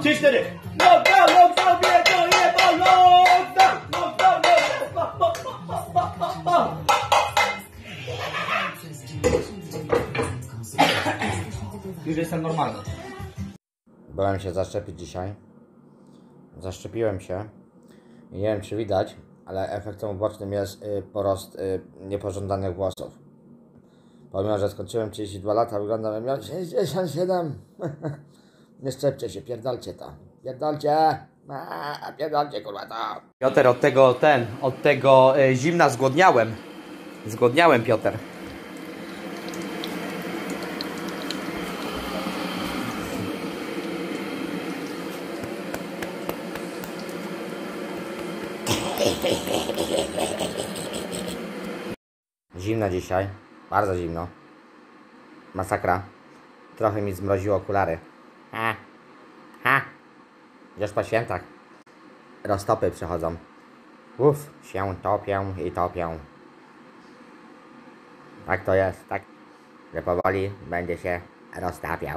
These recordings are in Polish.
3, 4. Lockdown, lockdown, mnie to jeba, lockdown, lockdown, lockdown. Już jestem normalny. Byłem się zaszczepić dzisiaj. Zaszczepiłem się. I nie wiem, czy widać, ale efektem ubocznym jest porost niepożądanych włosów. Pomimo, że skończyłem 32 lata, wyglądam jak miał 67. Nie szczepcie się, pierdolcie to. Pierdolcie! Pierdolcie, kurwa to. Piotr, od tego zimna zgłodniałem. Zgłodniałem, Piotr. Zimno dzisiaj. Bardzo zimno. Masakra. Trochę mi zmroziło okulary. Już po świętach. Roztopy przychodzą. Się topią i topią. Tak to jest, tak? Że powoli będzie się roztapiał.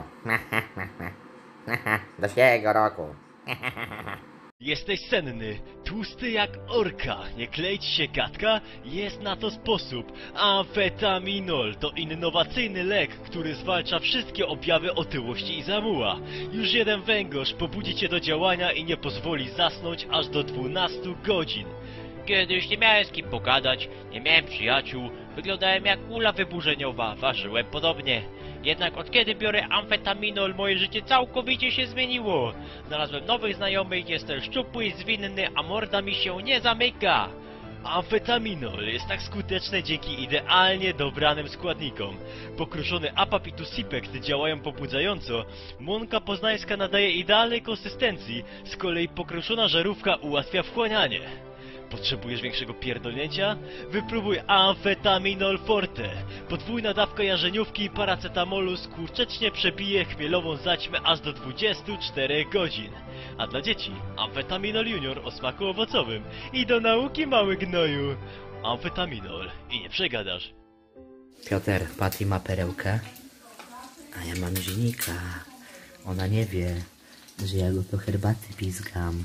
Do siego roku. Jesteś senny, tłusty jak orka, nie klej ci się gadka? Jest na to sposób. Amfetaminol to innowacyjny lek, który zwalcza wszystkie objawy otyłości i zamuła. Już jeden węgorz pobudzi cię do działania i nie pozwoli zasnąć aż do 12 godzin. Kiedyś nie miałem z kim pogadać, nie miałem przyjaciół, wyglądałem jak ula wyburzeniowa, ważyłem podobnie. Jednak od kiedy biorę amfetaminol, moje życie całkowicie się zmieniło. Znalazłem nowych znajomych, jestem szczupły i zwinny, a morda mi się nie zamyka. Amfetaminol jest tak skuteczny dzięki idealnie dobranym składnikom. Pokruszony apapitusipekt działają pobudzająco, młonka poznańska nadaje idealnej konsystencji, z kolei pokruszona żarówka ułatwia wchłanianie. Potrzebujesz większego pierdolnięcia? Wypróbuj Amfetaminol Forte. Podwójna dawka jarzeniówki i paracetamolu skurczecznie przebije chmielową zaćmę aż do 24 godzin. A dla dzieci Amfetaminol Junior o smaku owocowym. I do nauki, mały gnoju. Amfetaminol i nie przegadasz. Piotr, Patty ma perełkę, a ja mam zinika. Ona nie wie, że ja go do herbaty pizgam.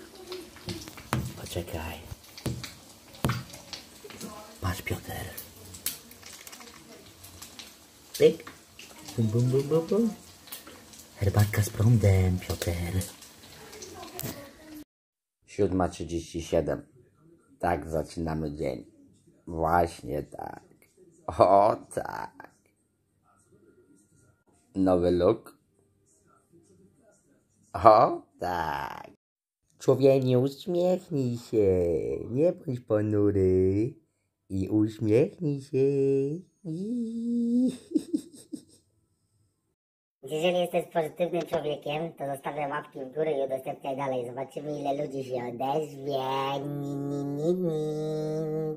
Poczekaj. Patrz, Piotr. Pyk. Bum, bum, bum, bum, bum. Herbatka z prądem, Piotr. 7:37. Tak zaczynamy dzień. Właśnie tak. O tak. Nowy look. O tak. Człowieniu, uśmiechnij się. Nie bądź ponury. I uśmiechnij się. Jeżeli jesteś pozytywnym człowiekiem, to zostawiam łapki w górę i udostępniaj dalej. Zobaczymy, ile ludzi się odezwie.